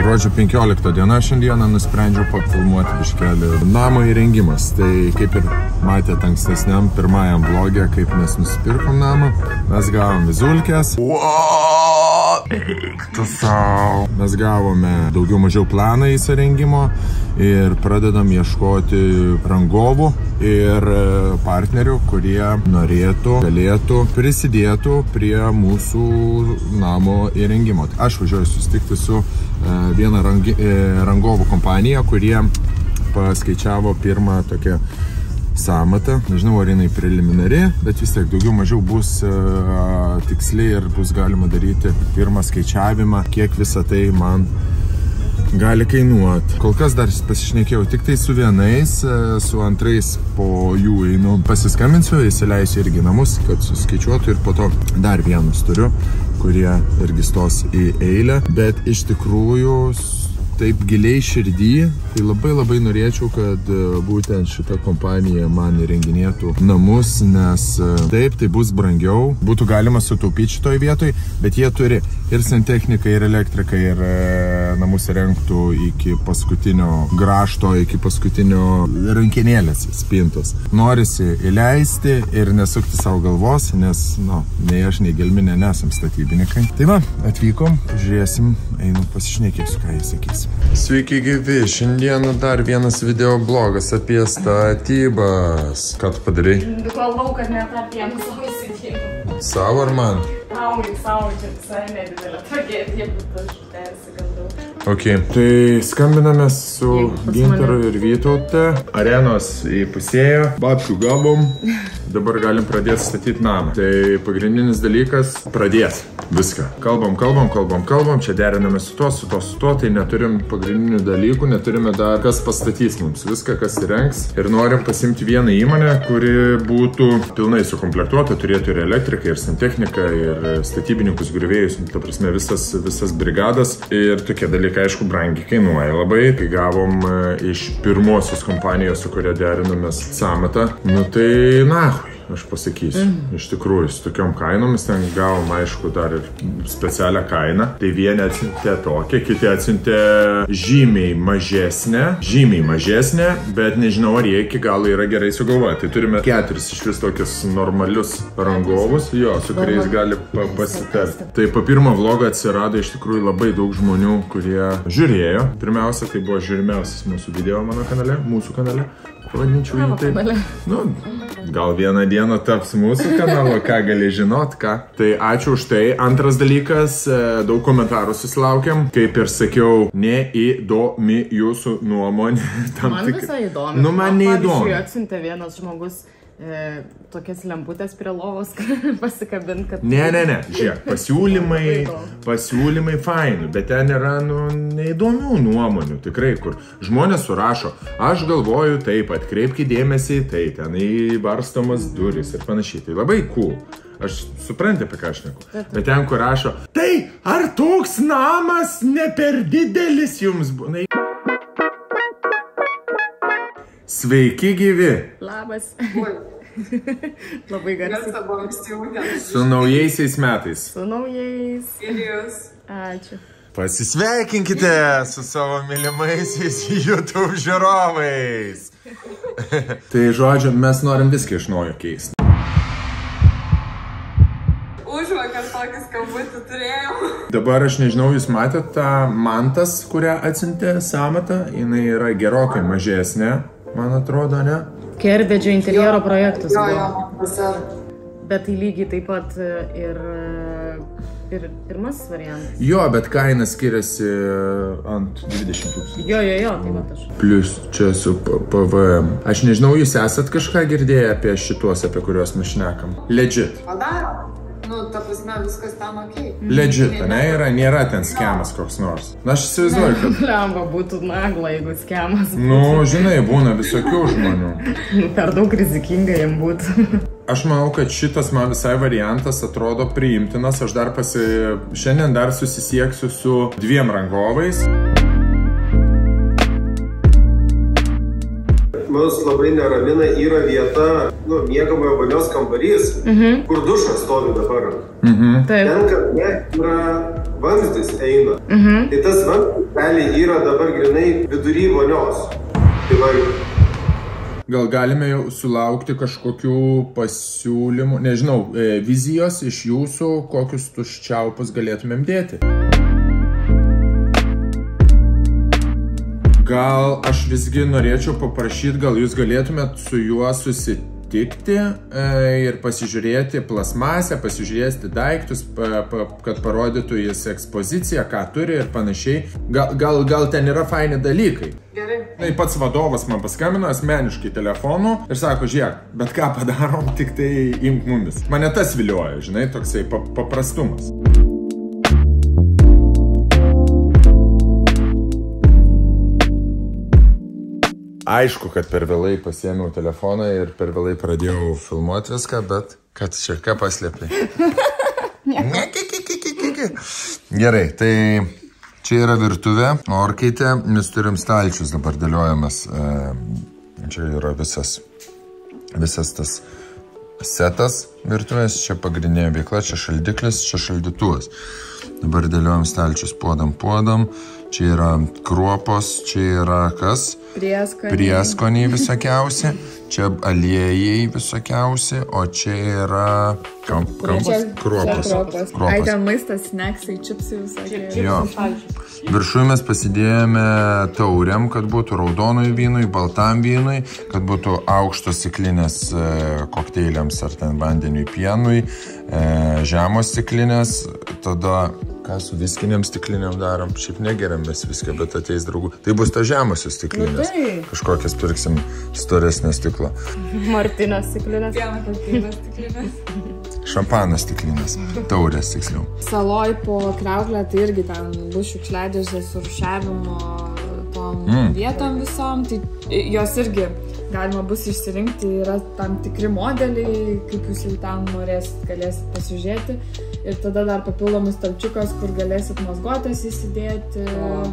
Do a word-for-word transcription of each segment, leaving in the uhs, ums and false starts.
Gruodžio penkiolikta diena šiandieną nusprendžiau pafilmuoti biškelį namo įrengimas. Tai kaip ir matėte ankstesniam pirmajam vlogė, kaip mes nusipirkom namą. Mes gavom vizulkės. Eiktų sau. Mes gavome daugiau mažiau planą įsirengimo ir pradedam ieškoti rangovų ir partnerių, kurie norėtų, galėtų, prisidėtų prie mūsų namo įrengimo. Aš važiuoju susitikti su vieną rangi, rangovų kompaniją, kurie paskaičiavo pirmą tokią sąmatą. Nežinau, ar jinai preliminari, bet vis tiek daugiau mažiau bus uh, tiksliai ir bus galima daryti pirmą skaičiavimą, kiek visą tai man gali kainuoti. Kol kas dar pasišnekėjau tik tai su vienais, su antrais po jų einu pasiskambinsiu, įsileisiu irgi namus, kad suskaičiuotų, ir po to dar vienus turiu, kurie irgi stos į eilę. Bet iš tikrųjų taip giliai širdį, tai labai labai norėčiau, kad būtent šita kompanija man įrenginėtų namus, nes taip, tai bus brangiau, būtų galima sutaupyti šitoj vietoj, bet jie turi ir santechniką, ir elektriką, ir namus įrengtų iki paskutinio grašto, iki paskutinio rankenėlės spintos. Norisi įleisti ir nesukti savo galvos, nes, nu, nei aš, nei gelminė nesam statybininkai. Tai va, atvykom, žiūrėsim, einu pasišnekėsiu, ką jis sakys. Sveiki gyvi, šiandieną dar vienas video blogas apie statybas. Ką tu padarai? Galvau, kad net apie savo įsidėjimą. Savo ar man? Savo, savo, čia visai nedidelė tragedija, bet aš persigandau. Ok, tai skambiname su Gintaru ir Vytaute. Arenos įpusėjo, babkių gabom. Dabar galim pradėti statyti namą. Tai pagrindinis dalykas – pradėti viską. Kalbam, kalbam, kalbam, kalbam, čia deriname su to, su to, su to, tai neturim pagrindinių dalykų, neturime dar kas pastatys mums viską, kas įrengs. Ir norim pasimti vieną įmonę, kuri būtų pilnai sukomplektuota, turėtų ir elektriką, ir santechniką, ir statybininkus, griovėjus, ta prasme visas, visas brigadas. Ir tokie dalykai, aišku, brangiai kainuoja labai. Kai gavom iš pirmosios kompanijos, su kuria derinomės sąmatą, nu tai nahui. Aš pasakysiu, mm. iš tikrųjų, su tokiom kainomis ten gavom, aišku, dar ir specialią kainą. Tai vieni atsiuntė tokią, kiti atsiuntė žymiai mažesnę, žymiai mažesnę, bet nežinau, ar jie iki galo yra gerai sugalvoję. Tai turime keturis iš vis tokius normalius rangovus, jo, su kuriais gali pasitarti. Tai po pirmo vlogo atsirado iš tikrųjų labai daug žmonių, kurie žiūrėjo. Pirmiausia, tai buvo žiūrimiausias mūsų video mano kanale, mūsų kanale. Pavadinčiau jį taip. Nu, gal vieną dieną taps mūsų kanalo, ką gali žinot, ką. Tai ačiū už tai. Antras dalykas, daug komentarų susilaukiam. Kaip ir sakiau, neįdomi jūsų nuomonė. Man visai įdomi. Nu, man neįdomi. Pavyzdžiui, atsiuntė vienas žmogus e, tokias lemputės prie lovos pasikabint, kad... Ne, ne, ne. Žiūrėk, pasiūlymai, pasiūlymai faini, bet ten yra, nu, neįdomių nuomonių, tikrai, kur žmonės surašo, aš galvoju taip, atkreipkite dėmesį, tai ten įbarstomas duris ir panašiai. Tai labai cool. Aš suprantu, apie ką aš neku. Bet ten, kur rašo, tai ar toks namas ne per didelis jums būna? Sveiki gyvi. Labas. Labai garsiai. Su naujaisiais metais. Su naujais. Ačiū. Pasisveikinkite su savo mylimaisiais YouTube žiūrovais. Tai žodžiu, mes norim viską iš naujo keisti. Užvakar tokį skambutį turėjau. Dabar aš nežinau, jūs matėte tą mantas, kurią atsiuntė sąmatą. Jinai yra gerokai mažesnė, man atrodo, ne? Kerbedžio interjero projektus. Jo, jo, visar. Bet tai lygiai taip pat ir, ir pirmasis variantas. Jo, bet kaina skiriasi ant dvidešimt tūkstančių. Jo, jo, jo, tai vat aš. Plius čia su P V M. Aš nežinau, jūs esat kažką girdėję apie šituos, apie kuriuos mes šnekam? Legit. Padaro. Nu, ta prasme, viskas tam okei. Legit, ne? Yra, nėra ten skemas koks nors. Na, aš įsivaizduoju, kad... Lemba būtų nagla, jeigu skemas būtų. Nu, žinai, būna visokių žmonių. Per daug rizikinga jam būtų. Aš manau, kad šitas man visai variantas atrodo priimtinas. Aš dar pasi... Šiandien dar susisieksiu su dviem rangovais. Mus labai neramina, yra vieta, nu, miegamojo vonios kambarys, mhm. kur dušas stovi dabar. Mhm. Ten, kad ne, yra vamzdis eina. Mhm. Tai tas vamzdis realiai yra dabar grinai vidury vonios. Tai va, gal galime jau sulaukti kažkokių pasiūlymų, nežinau, vizijos iš jūsų, kokius tuščiaupus galėtumėm dėti? Gal aš visgi norėčiau paprašyti, gal jūs galėtumėt su juo susitikti ir pasižiūrėti plasmasę, pasižiūrėti daiktus, pa, pa, kad parodytų jis ekspoziciją, ką turi ir panašiai. Gal, gal, gal ten yra faini dalykai. Gerai. Tai pats vadovas man paskambino asmeniškai telefonu ir sako, žiūrėk, bet ką padarom, tik tai imk mumis. Mane tas vilioja, žinai, toksai pa, paprastumas. Aišku, kad per vėlai pasiėmiau telefoną ir per vėlai pradėjau filmuoti viską, bet kad čia ką paslėpė. Gerai, tai čia yra virtuvė, orkaitė, mes turim stalčius dabar dėliojamas. Čia yra visas, visas tas setas virtuvės, čia pagrindinė veikla, čia šaldiklis, čia šaldytuvas. Dabar dėliojam stalčius, puodam, puodam. Čia yra kruopos, čia yra kas? Prieskoniai. Prieskoniai visokiausi, čia aliejai visokiausi, o čia yra kam, kam, kruopos. Kruopos. Ai, ten maistas, sneksai, čipsai visokie. Jo. Viršui mes pasidėjome tauriam, kad būtų raudonui vynui, baltam vynui, kad būtų aukštos stiklinės kokteiliams ar ten vandeniui, pienui, žemos stiklinės, tada ką su viskiniam stikliniam darom, šiaip negeriam mes viską, bet ateis draugų. Tai bus ta žemosios stiklinės. Kažkokias pirksim storesnę stiklą. Martinos stiklinės. Martinos stiklinės. Šampanas stiklinės. Taurės tiksliau. Saloj po kriauklę tai irgi ten bus šiukšliadėžės su rūšiavimo tom mm. vietom visom. Tai jos irgi galima bus išsirinkti, yra tam tikri modeliai, kaip jūs jau ten norėsit, galėsit pasižiūrėti. Ir tada dar papildomus stalčiukas, kur galėsit mazgotės įsidėti.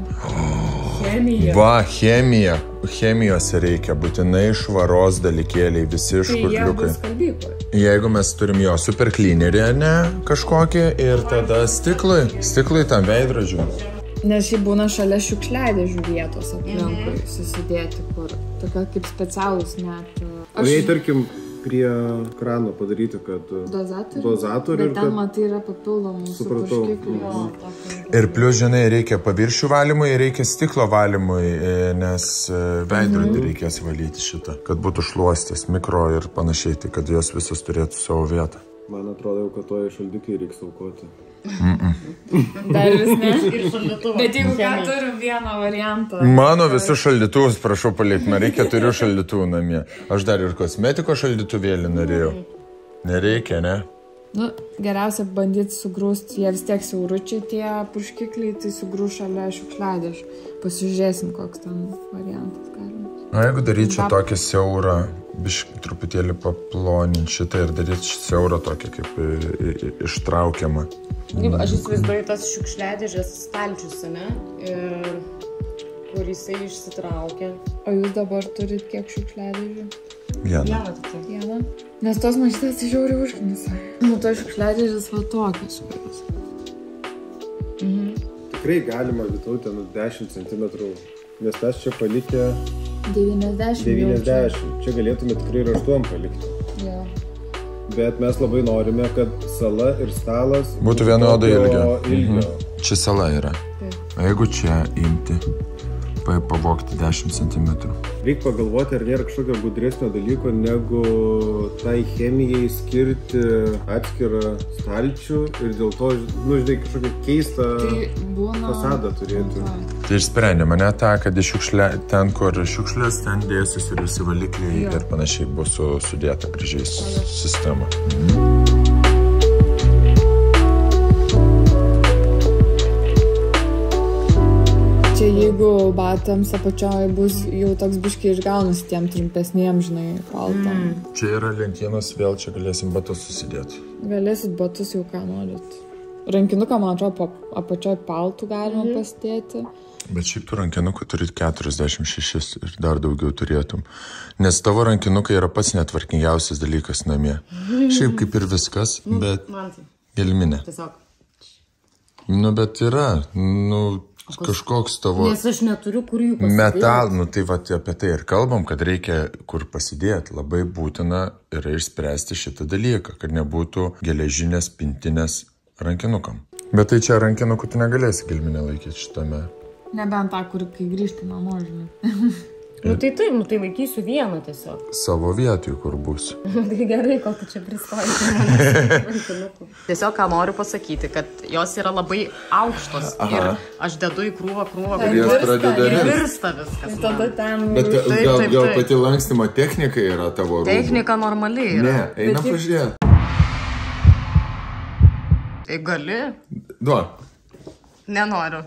Chemija. Va, chemija. Chemijos reikia, būtinai švaros dalykėliai, visi škurliukai. Tai jie bus skalbyklai. Jeigu mes turim jo superklinerį, ne, kažkokį, ir tada stiklai, stiklai tam veidrodžiu. Nes šiaip būna šalia šiukšliadėžių vietos aplinkui mm-hmm. susidėti, kur tokia kaip specialus net. Aš... O jei, tarkim, prie krano padaryti, kad dozatorių, dozatorių bet ten kad... matai yra papildomų su purškikliu. Ir plius, žinai, reikia paviršių valymui, reikia stiklo valymui, nes veidrodį mm. reikės valyti šitą, kad būtų šluostis, mikro ir panašiai, tai kad jos visos turėtų savo vietą. Man atrodo, kad to šaldiklį reikia saukoti. Mm -mm. Dar vis ne. Bet jeigu ką turim vieną variantą. Mano visus šaldytuvus, prašau palikti, man reikia turiu šaldytuvų namie. Aš dar ir kosmetiko šaldytuvėlį norėjau. Nereikia, ne? Nu, geriausia bandyti sugrūsti, jie vis tiek siauručiai tie purškikliai, tai sugrūš šalia šiukšliadėžių. Pasižiūrėsim, koks ten variantas galima. Na, jeigu daryčiau tokį siaurą, biškį truputėlį paploninti šitą ir daryti siaurą tokį kaip ištraukiamą. Aš įsivaizduoju tas šiukšliadėžės stalčius, ne? Ir kur jisai išsitraukia. O jūs dabar turit kiek šiukšliadėžių? Vieną. Vieną tik tai. Vieną? Nes tos mažytės žiauriai užknisa. Nu, to šiukšliadėžės va tokios. Mhm. Tikrai galima vitauti nu dešimt centimetrų, nes mes čia palikę devyniasdešimt. devyniasdešimt. Čia galėtume tikrai ir aštuom palikti. Jo. Bet mes labai norime, kad sala ir stalas būtų vienodo ilgio. ilgio. Mhm. Čia sala yra. Taip. O jeigu čia imti, pavogti dešimt centimetrų. Reikia pagalvoti, ar nėra kažkokio gudresnio dalyko, negu tai chemijai skirti atskirą stalčių ir dėl to, nu, žinai, kažkokią keistą tai būna... fasadą turėtų. Tai išsprendė mane tą, kad šiukšlė, ten, kur šiukšlės, ten dėsis ir visi valikliai jo. Ir panašiai bus su, sudėta gražiai sistema. Mhm. Čia jeigu batams apačioj bus jau toks biškiai išgaunas tiem trumpesniem, žinai, paltam. Mm. Čia yra lentienos, vėl čia galėsim batus susidėti. Galėsit batus jau ką norit. Rankinuką, man atrodo, apačioj paltų galima mm. pasidėti. Bet šiaip tu rankinukų turit keturiasdešimt šešis ir dar daugiau turėtum. Nes tavo rankinukai yra pats netvarkingiausias dalykas namie. Mm. Šiaip kaip ir viskas, bet man tai. gelminė. Tiesiog. Nu, bet yra, nu, kažkoks tavo... Nes aš neturiu, kur jų pasidėti. Metal, nu tai va apie tai ir kalbam, kad reikia kur pasidėti. Labai būtina yra išspręsti šitą dalyką, kad nebūtų geležinės pintinės rankinukam. Bet tai čia rankinukų tu negalėsi gilminę laikyti šitame. Nebent tą, kur kai grįžti namo, žinai. Nu tai taip, nu tai laikysiu vieną tiesiog. Savo vietoj, kur bus. Tai gerai, kol tu čia pristoji. Tiesiog ką noriu pasakyti, kad jos yra labai aukštos. Aha. Ir aš dedu į krūvą, krūvą, ir jos pradeda ir virsta viskas. Ir tada ten... Bet taip, gal, taip, gal taip. Pati lankstymo technika yra tavo rūbų? Technika normaliai yra. Ne, eina pažiūrėti. Tai gali? Duok. Nenoriu.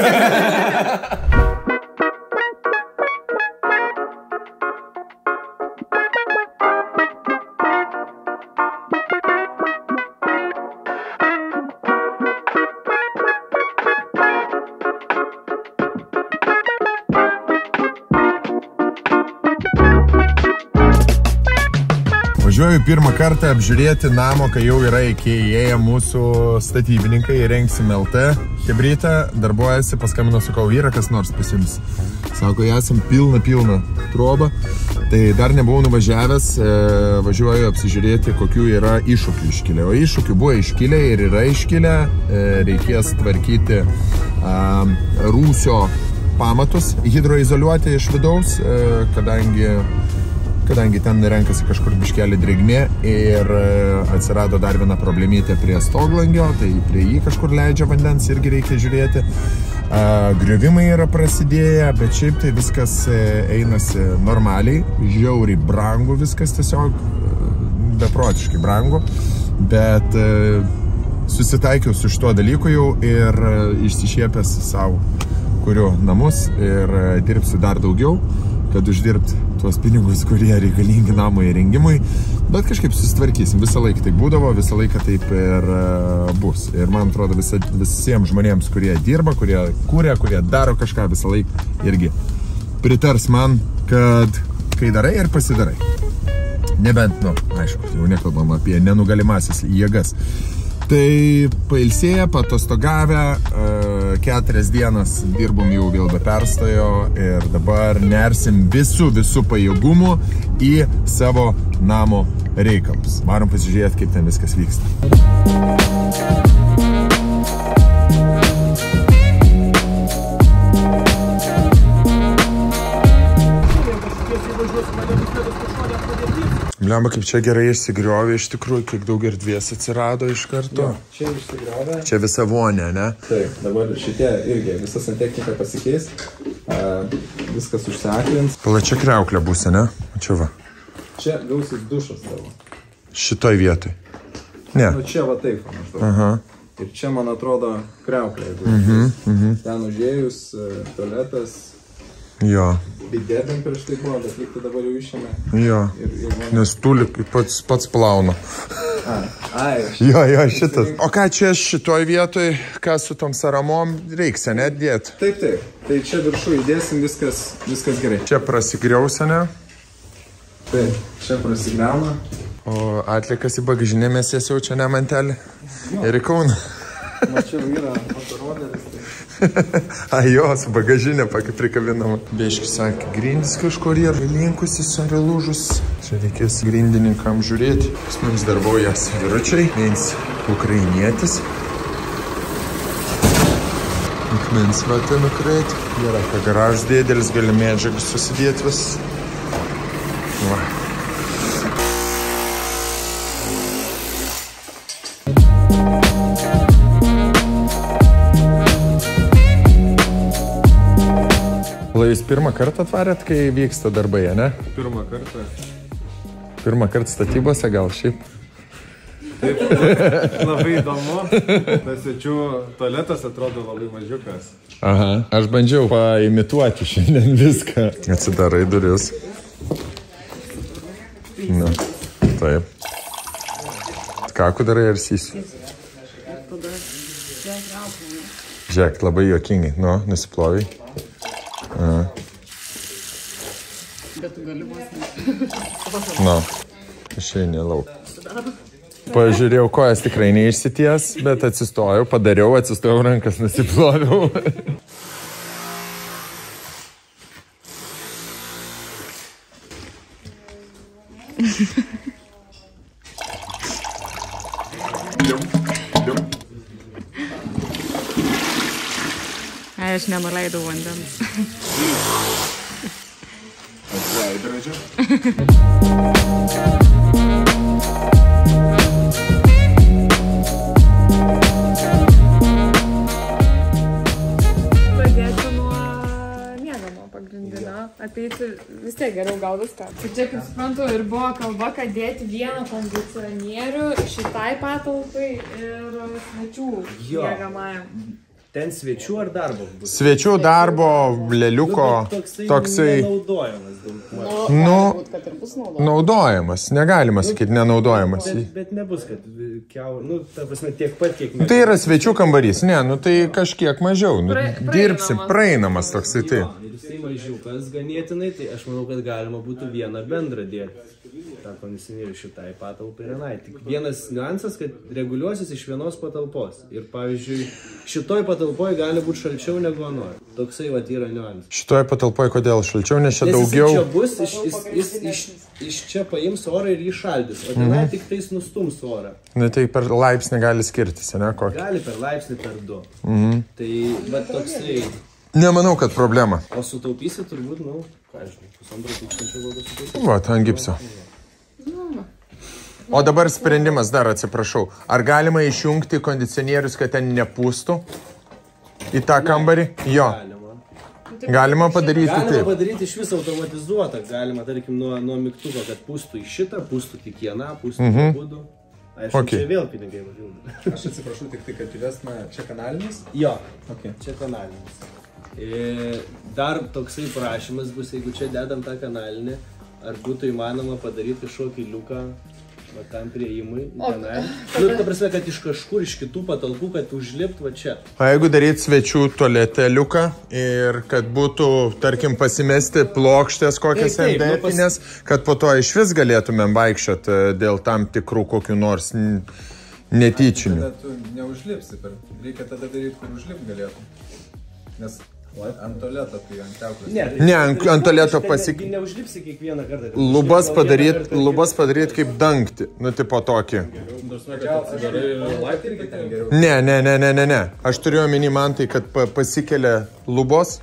Važiuoju pirmą kartą apžiūrėti namo, kai jau yra įėję mūsų statybininkai, įrengsim L T hebrytą, darbuojasi, paskambino, sakau, yra kas nors pasims. Sako, esam pilna, pilna trobą, tai dar nebuvau nuvažiavęs, e, važiuoju apsižiūrėti, kokių yra iššūkių iškilę. O iššūkių buvo iškilę ir yra iškilę, e, reikės tvarkyti e, rūsio pamatus, hidroizoliuoti iš vidaus, e, kadangi kadangi ten renkasi kažkur biškelį drėgmė ir atsirado dar viena problemytė prie stoglangio, tai prie jį kažkur leidžia vandens, irgi reikia žiūrėti. Griovimai yra prasidėję, bet šiaip tai viskas einasi normaliai, žiauriai brangu viskas tiesiog, beprotiškai brangu, bet susitaikiau su šituo dalyku jau ir išsišiepęs savo kuriu namus ir dirbsiu dar daugiau, kad uždirbti tuos pinigus, kurie reikalingi namo įrengimui, bet kažkaip susitvarkysim. Visą laiką tai būdavo, visą laiką taip ir bus. Ir man atrodo visa, visiems žmonėms, kurie dirba, kurie kūrė, kurie daro kažką, visą laiką irgi pritars man, kad kai darai ir pasidarai. Nebent, nu, aišku, jau nekalbam apie nenugalimasis jėgas. Tai pailsėję, patostogavę, keturias dienas dirbom jau vėl be perstojo ir dabar nersim visų, visų pajėgumų į savo namo reikalus. Varom pasižiūrėti, kaip ten viskas vyksta. Blemba, kaip čia gerai išsigriovė, iš tikrųjų, kiek daug erdvės atsirado iš karto. Jo, čia išsigriovė. Čia visa vonė, ne? Taip, dabar šitie irgi, visa santechnika pasikeis, a, viskas užseklins. Plačia kriauklė būsi, ne? Čia va. Čia gausis dušas tavo. Šitoj vietoj. Ne. Nu čia va taip, maždaug. Aha. Ir čia, man atrodo, kriauklė. Mhm, mhm. Ten užėjus, tualetas. Jo. Bidėdam prieš tai buvo, bet likti dabar jau išėmė. Jo. Ir, ir man... Nes tulik pats, pats plauna. A, ai, jo, jo, šitas. O ką čia šitoj vietoj, ką su tom saramom reiks, ne, dėt? Taip, taip. Tai čia viršų įdėsim, viskas, viskas gerai. Čia prasigriausia, ne? Taip, čia prasigriauna. O atlikas į bagažinę mes jas jau čia ne mantelį. Ir į Kauną. Mačiau yra motoroleris. A, jo, su bagažinė prikabinama. Beiški sakė, grindis kažkur yra linkusis ar lūžus. Čia reikės grindininkam žiūrėti. Pas mums darbuojas vyručiai, viens ukrainietis. Akmens vatą nukrėti. Yra, ką garažas dėdelis, gali medžiagus susidėti vis. Va. Jūs pirmą kartą atvarėt, kai vyksta darbai, ne? Pirmą kartą. Pirmą kartą statybose gal šiaip? Taip, labai įdomu. Tas svečių tualetas atrodo labai mažiukas. Aha, aš bandžiau paimituoti šiandien viską. Atsidarai duris. Na, taip. Kakų darai ar sysiu? Žiūrėk, labai juokingai. Nu, nusiplovai. Aha. Bet tu gali vos ne. Nu, išeini lauk. Pažiūrėjau, kojas tikrai neišsities, bet atsistojau, padariau, atsistojau, rankas nusiploviau. Aš nenuleidau vandens. Atveidrodžio. Pradėti nuo miegamo pagrindinio. Apeiti vis tiek geriau gal viską. Ir čia, kaip suprantu, ir buvo kalba, kad dėti vieną kondicionierių šitai patalpai ir svečių miegamajam. Ten svečių ar darbo bus? Svečių darbo, leliuko, toksai... toksai nenaudojamas daug. Nu, naudojamas, negalima sakyti nenaudojamas. Bet, bet nebus, kad kiau, nu, ta prasme, tiek pat, kiek... Nu, tai yra svečių kambarys, ne, nu tai kažkiek mažiau, nu, dirbsim, praeinamas toksai, tai. Ir jisai mažiukas ganėtinai, tai aš manau, kad galima būtų vieną bendrą dėti. tą kondicionierių šitai patalpai ir anai. Tik vienas niuansas, kad reguliuosis iš vienos patalpos. Ir pavyzdžiui, šitoj patalpoj gali būti šalčiau negu anoj. Toksai vat yra niuansas. Šitoj patalpoj kodėl šalčiau, nes čia nes daugiau... Nes čia bus, iš, jis, jis, iš, iš čia paims orą ir jį šaldys, o tenai mhm. tik tais nustums orą. Na tai per laipsnį gali skirtis, ne? Kokį? Gali per laipsnį, per du. Mhm. Tai vat toksai... Nemanau, kad problema. O sutaupysi turbūt, nu, ką žinai, pusantro tūkstančio valdo sutaupysi. Va, ant gipso. O dabar sprendimas dar, atsiprašau. Ar galima išjungti kondicionierius, kad ten nepūstų į tą kambarį? Jo. Galima. Galima padaryti Galima taip. padaryti iš viso automatizuotą. Galima, tarkim, nuo, nuo mygtuko, kad pūstų į šitą, pūstų tik į aną, pūstų Mhm. į būdų. Aišku, Okay. čia vėl pinigai važiuoja. Aš atsiprašau, tik tai, kad įvesime čia kanalinis. Jo, Okay. čia kanalinis. Ir dar toksai prašymas bus, jeigu čia dedam tą kanalinį, ar būtų įmanoma padaryti kažkokį liuką va tam prieimui. Nu, ta prasme, kad iš kažkur, iš kitų patalpų, kad užlipt va čia. O jeigu daryti svečių tualeteliuką ir kad būtų, tarkim, pasimesti plokštės kokias Taip, taip, nu, endetinės, kad po to iš vis galėtumėm vaikščioti dėl tam tikrų kokių nors n- netyčinių. Tada tu neužlipsi, per... reikia tada daryti, kur užlipt galėtum. Nes ant tualeto, tai ant teklės. Ne, ant- ant tualeto pasik- pasik... Neužlipsi kiekvieną kartą. kad Lubas užlipt gal vieną padaryti, kartą, lubas padaryti kaip dangti, nu tipo tokį. Atsidarai laiptį irgi ten geriau. Ne, ne, ne, ne, ne, ne. Aš turiu omeny man tai, kad pa pasikelia lubos,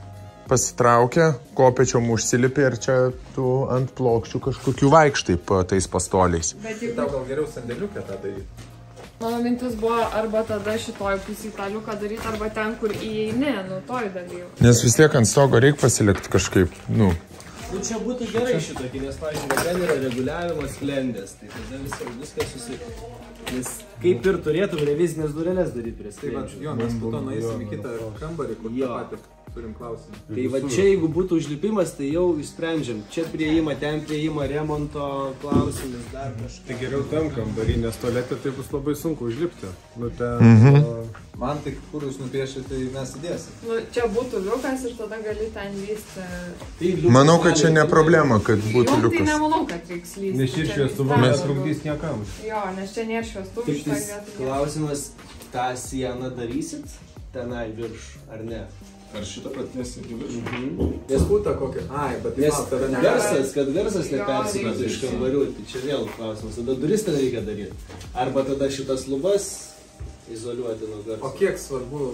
pasitraukia, kopečiom užsilipė ir čia tu ant plokščių kažkokių vaikštai po tais pastoliais. Bet Tai jeigu tau gal geriau sandėliukę tą daryti. mano mintis buvo arba tada šitoj pusėj tą liuką daryti, arba ten, kur įeini, nu toj daly. Nes vis tiek ant stogo reikia pasilikti kažkaip, nu. Nu, čia būtų gerai šitokį, nes, pavyzdžiui, ten yra reguliavimas sklendės, tai tada viskas, viskas susitikti. Nes kaip ir turėtum revizinės durelės daryti prie Tai va, sklendžių. jo, mes po to nueisim į kitą kambarį, kur Jo. tą patį turim klausimą. Tai va čia, jeigu būtų užlipimas, tai jau išsprendžiam. Čia prieima, ten prieima, remonto klausimas, dar kažką. Tai geriau tam kambarį, nes tualete tai bus labai sunku užlipti. Nu, ten... Mhm. Man tai, kur jūs nupiešite, tai mes įdėsim. Nu, čia būtų liukas ir tada gali ten lysti. Tai Manau, kad čia ne problema, kad būtų Nu, tai liukas. nemanau, kad reiks lysti. Nes ir Čia šviestuvą ten- netrukdys niekam. Jo, nes čia nėra šviestuvų Tik šitoj tais vietoj. klausimas, tą sieną darysit tenai virš, ar ne? Ar šitą pratnesi į viršų? Mhm. Nes būtų kokia... Ai, bet tai Nes man tada negali. garsas, kad garsas Jo, nepersimetų iš kambarių, tai čia vėl klausimas. Tada duris ten reikia daryti. Arba tada šitas lubas izoliuoti nuo O garso. kiek svarbu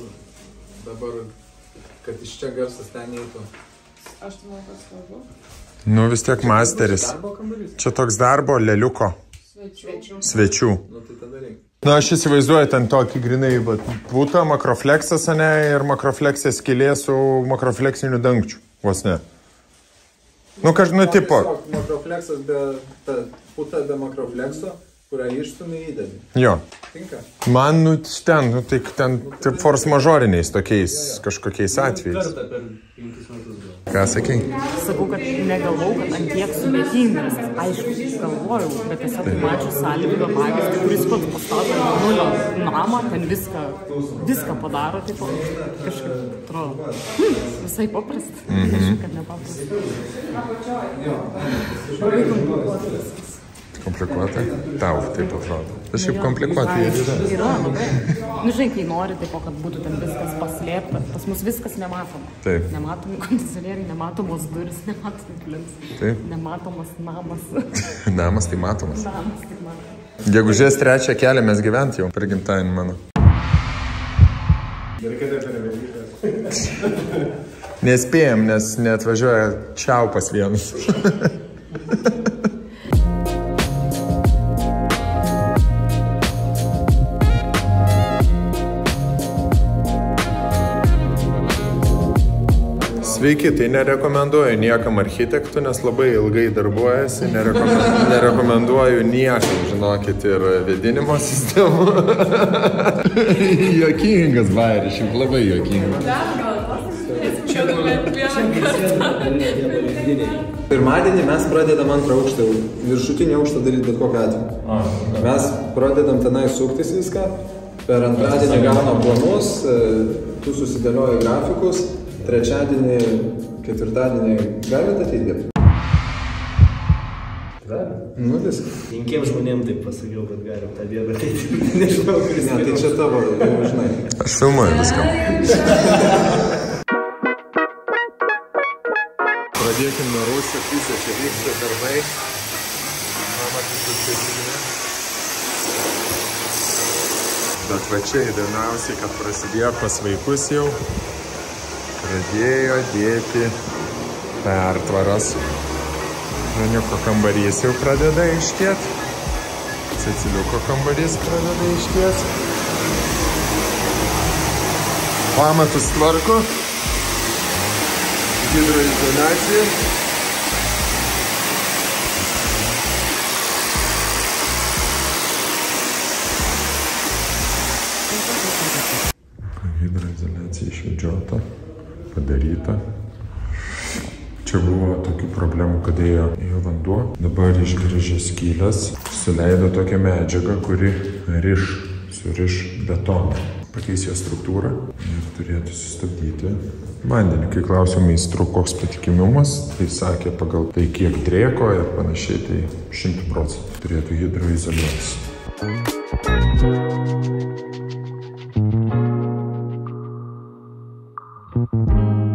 dabar, kad iš čia garsas ten eitų? Aš tai manau, kad svarbu. Nu vis tiek masteris. Darbo kambarys? Čia toks darbo leliuko Svečių. svečių. Nu tai tada reikia. Na, aš įsivaizduoju ten tokį grinai, bet būtų makrofleksas, ne, ir makrofleksės skylė su makrofleksiniu dangčiu, vos ne. Nu, kažkaip, nu, tipo, Tiesiog makrofleksas be... Ta puta be makroflekso, kurią išstumė įdėdį. jo. Tinka? Man, nu, ten, nu, tai ten tai force majoriniais tokiais kažkokiais atvejais. Kartą per penkis metus gal. Ką sakai? Sakau, kad negalvau, kad ant tiek sudėtingas. Aišku, galvojau, bet tiesiog mačiau sąlygą pavyzdį, kuris pats pastato nuo nulio namą, ten viską, viską padaro, taip kažkaip atrodo. Hmm, visai paprasta. Mhm. Kad nepaprasta. Labai komplikuotas. Komplikuotai? Tau taip atrodo. Tas šiaip komplikuotai ir yra. Yra, labai. Nu, žinai, kai nori, taip, kad būtų ten viskas paslėpta. Pas mus viskas nematoma. Taip. Nematomi kondicionieriai, nematomos duris, nematomi plins. Taip. Nematomas namas. Namas tai matomas. Namas tai matomas. Gegužės trečią kelią mes gyventi jau per gimtadienį mano. Nespėjom, nes neatvažiuoja čiaupas vienas. Sveiki, tai nerekomenduoju niekam architektų, nes labai ilgai darbuojasi, nerekomenduoju, nerekomenduoju niekam, žinokit, ir vėdinimo sistemų. Jokingas bairis, šiaip labai jokingas. Pirmadienį mes pradedam antrą aukštą, viršutinį aukštą daryti bet kokią atveju. Mes pradedam tenai suktis viską, per antradienį gaunam planus, tu susidėlioji grafikus, trečiadienį, ketvirtadienį galite ateiti? Galim. Nu viskas. Penkiems žmonėms taip pasakiau, kad galim tą dieną ateiti. Nežinau, kuris. Ne, tai čia tavo, jau žinai. Aš filmuoju viską. Pradėkim nuo Rusio pusė, čia vyksta darbai. Mama, viskas čia. Bet va čia įdomiausiai, kad prasidėjo pas vaikus jau. Pradėjo dėti pertvaras. Žaniuko kambarys jau pradeda aiškėti. Ceciliuko kambarys pradeda aiškėti. Pamatus tvarko. Hidroizoliacija. Hidroizoliacija išvedžiota. Padaryta. Čia buvo tokių problemų, kad ėjo, ėjo vanduo. Dabar išgrįžė skylės. Suleido tokią medžiagą, kuri riš, suriš betoną. Pakeis jo struktūrą ir turėtų sustabdyti vandenį. Kai klausiau meistrų, koks patikimumas, tai sakė pagal tai, kiek drėko ir panašiai, tai šimtų procentų turėtų hidroizoliuotis. Thank you.